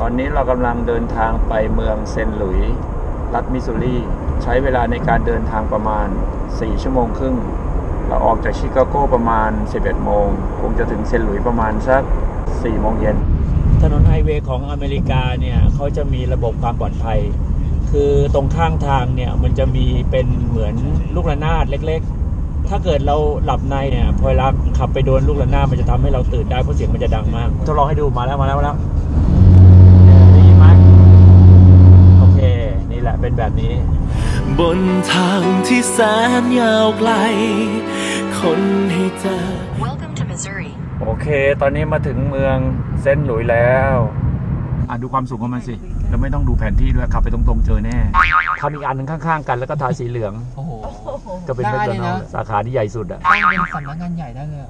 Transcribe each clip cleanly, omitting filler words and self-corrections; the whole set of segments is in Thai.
อนนี้เรากำลังเดินทางไปเมืองเซนต์หลุยส์รัฐมิสซูรีใช้เวลาในการเดินทางประมาณ4 ชั่วโมงครึ่งเราออกจากชิคาโกประมาณ11 โมงคงจะถึงเซนต์หลุยส์ประมาณสัก4 โมงเย็นถนนไฮเวย์ของอเมริกาเนี่ยเขาจะมีระบบความปลอดภัยคือตรงข้างทางเนี่ยมันจะมีเป็นเหมือนลูกระนาดเล็กๆถ้าเกิดเราหลับในเนี่ยพอเวลาขับไปโดนลูกระนาดมันจะทำให้เราตื่นได้เพราะเสียงมันจะดังมากทดลองให้ดูมาแล้วได้ยินไหมโอเคนี่แหละเป็นแบบนี้บนทางที่แสนยาวไกลคนให้เจอ Welcome to Missouri โอเคตอนนี้มาถึงเมืองเซนต์หลุยส์แล้วดูความสูงของมันสิแล้วไม่ต้องดูแผนที่ด้วยขับไปตรงๆเจอแน่ทำอีกอันนึงข้างๆกันแล้วก็ทาสีเหลืองก็เป็นแมคโดนัลด์สาขาที่ใหญ่สุดอะเป็นสำนักงานใหญ่ได้เลย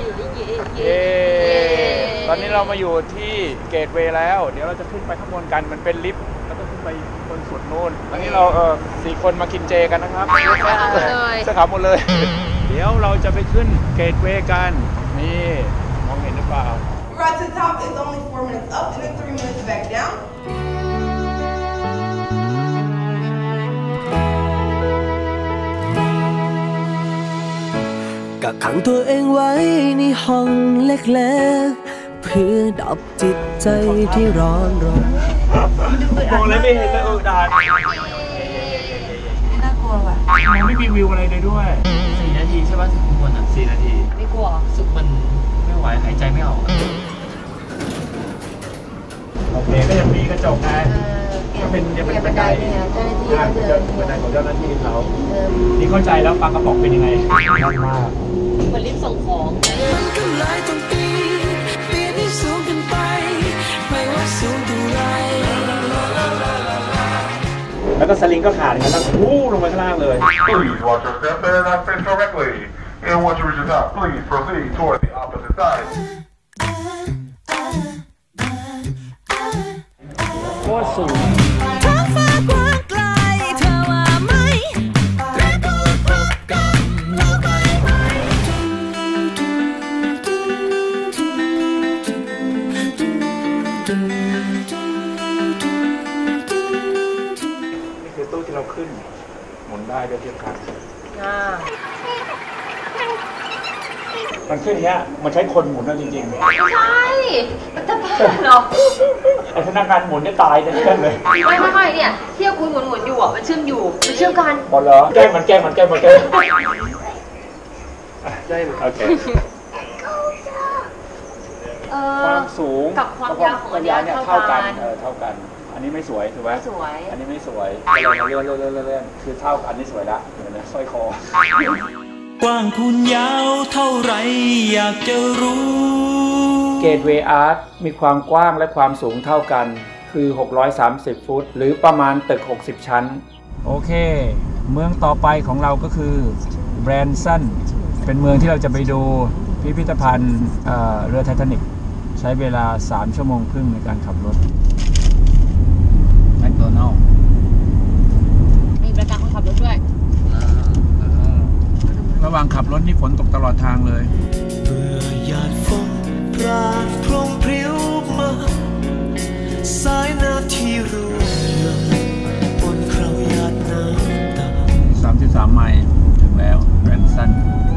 ตอนนี้เรามาอยู่ที่เกตเวย์แล้วเดี๋ยวเราจะขึ้นไปข้างบนกันมันเป็นลิฟต์แล้วก็ขึ้นไปบนสุดนู่นตอนนี้เรา4 คนมากินเจกันนะครับเสื้อขาวหมดเลยเดี๋ยวเราจะไปขึ้นเกตเวย์กันนี่มองเห็นหรือเปล่า Right to the top is only 4 minutes up and then 3 minutes back down. กักขังตัวเองไว้ในห้องเล็กๆเพื่อดับจิตใจที่ร้อนรนมองอะไรไม่เห็นเลยด่าน่ากลัวว่ะมันไม่มีวิวอะไรเลยด้วย 4 นาทีใช่ป่ะถึงข้างบน 4 นาทีไม่กลัวสึกมันไม่ไหวหายใจไม่ออกโอเคก็ยังมีกระจกไงก็เป็นบันไดบันไดของเจ้าหน้าที่เขานี่เข้าใจแล้วปลากระป๋องเป็นยังไงมากเหมือนลิฟต์ส่งของแล้วก็สลิงก็ขาดกันแล้ววู้ลงไปข้างล่างเลย Please watch your step and not face directly. And once you reach the top, please proceed toward the opposite side. โคตรสูงนี่คือตู้ที่เราขึ้นหมุนได้ด้วยเทียบกันมันขึ้นเนี้ยมันใช้คนหมุนนะจริงๆไม่ใช่มันจะบ้าเหรอไอ้พนักงานหมุนเนี่ยตายแน่เลยไม่เนี่ยเที่ยวคุณหมุนอยู่อ่ะมันเชื่อมกันหมดเหรอแก้มันได้โอเคความสูงกับความยาวของอันนี้เท่ากันอันนี้ไม่สวยถูกไหมไม่สวยอันนี้ไม่สวยเราเลื่อนคือเท่าอันนี้สวยละเหมือนนะสร้อยคอกว้างคูณยาวเท่าไรอยากจะรู้เกตเวย์อาร์ตมีความกว้างและความสูงเท่ากันคือ630 ฟุตหรือประมาณตึก60 ชั้นโอเคเมืองต่อไปของเราก็คือแบรนซันเป็นเมืองที่เราจะไปดูพิพิธภัณฑ์เรือไททานิคใช้เวลา3 ชั่วโมงครึ่งในการขับรถแมคโดนัลด์มีบริการคนขับรถด้วยระหว่างขับรถนี่ฝนตกตลอดทางเลยเมื่อหยาดฝนปราดพรมพริ้วมาสายน้ำที่รุ่งเรืองบนคราวหยาดน้ำตา 33 ไมล์ถึงแล้วแบรนซัน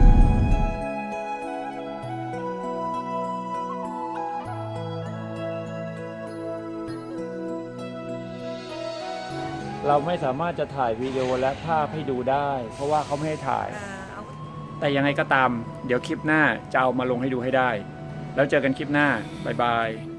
เราไม่สามารถจะถ่ายวิดีโอและภาพให้ดูได้เพราะว่าเขาไม่ให้ถ่ายแต่ยังไงก็ตามเดี๋ยวคลิปหน้าจะเอามาลงให้ดูให้ได้แล้วเจอกันคลิปหน้าบ๊ายบาย